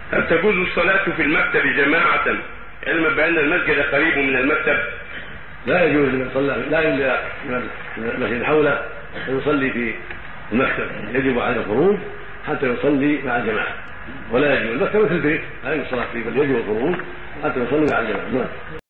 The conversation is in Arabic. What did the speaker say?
هل تجوز الصلاة في المكتب جماعة علما بأن المسجد قريب من المكتب؟ لا يجوز لمن صلى لا يملأ المسجد حوله أن يصلي في المكتب، يجب عليه الخروج حتى يصلي مع الجماعة، ولا يجوز المكتب مثل البيت لا يجوز الصلاة فيه، بل يجب الخروج حتى يصلي مع الجماعة.